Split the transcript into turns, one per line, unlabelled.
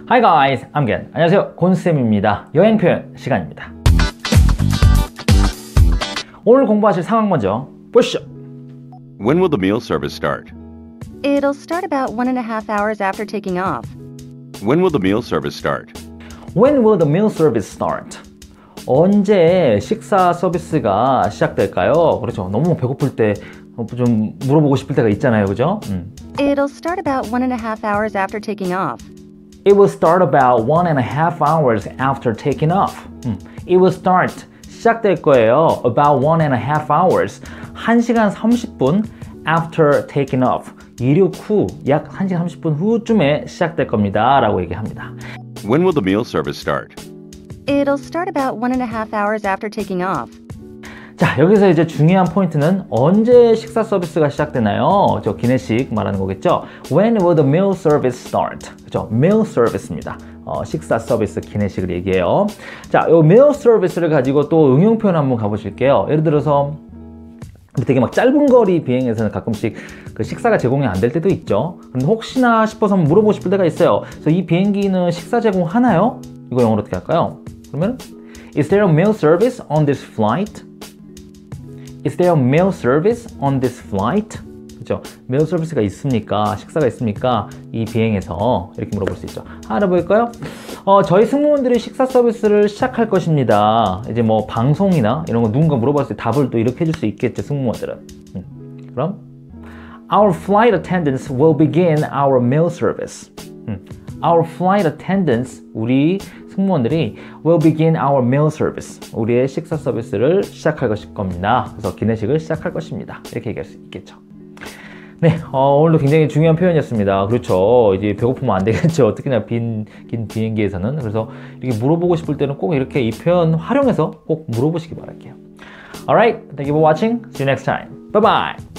Hi guys, I'm Gen. 안녕하세요, 곤쌤입니다. 여행 표현 시간입니다. 오늘 공부하실 상황 먼저 보시죠.
When will the meal service start?
It'll start about 1.5 hours after taking off.
When will the meal service start?
When will the meal service start? 언제 식사 서비스가 시작될까요? 그렇죠. 너무 배고플 때 좀 물어보고 싶을 때가 있잖아요. 그죠?
It'll start about 1.5 hours after taking off.
It will start about 1.5 hours after taking off. It will start. 시작될 거예요. About 1.5 hours. 1시간 30분 after taking off. 이륙 후 약 1시간 30분 후쯤에 시작될 겁니다. 라고 얘기합니다.
When will the meal service start?
It'll start about 1.5 hours after taking off.
자, 여기서 이제 중요한 포인트는 언제 식사 서비스가 시작되나요? 저 기내식 말하는 거겠죠? When will the meal service start? 그죠? meal service입니다. 식사 서비스 기내식을 얘기해요. 자, 이 meal service를 가지고 또 응용 표현 한번 가보실게요. 예를 들어서 되게 막 짧은 거리 비행에서는 가끔씩 그 식사가 제공이 안 될 때도 있죠. 근데 혹시나 싶어서 한번 물어보고 싶을 때가 있어요. 그래서 이 비행기는 식사 제공하나요? 이거 영어로 어떻게 할까요? 그러면 Is there a meal service on this flight? Is there a meal service on this flight? 그렇죠? meal service가 있습니까? 식사가 있습니까? 이 비행에서 이렇게 물어볼 수 있죠. 알아볼까요? 저희 승무원들이 식사 서비스를 시작할 것입니다. 이제 뭐 방송이나 이런 거 누군가 물어봤을 때 답을 또 이렇게 해줄 수 있겠죠, 승무원들은. 그럼 Our flight attendants will begin our meal service. Our flight attendants, 우리 승무원들이 will begin our meal service. 우리의 식사 서비스를 시작할 것일 겁니다. 그래서 기내식을 시작할 것입니다. 이렇게 얘기할 수 있겠죠. 네, 오늘도 굉장히 중요한 표현이었습니다. 그렇죠. 이제 배고프면 안 되겠죠. 특히나 긴 비행기에서는. 그래서 이렇게 물어보고 싶을 때는 꼭 이렇게 이 표현 활용해서 꼭 물어보시기 바랄게요. Alright, thank you for watching. See you next time. Bye bye.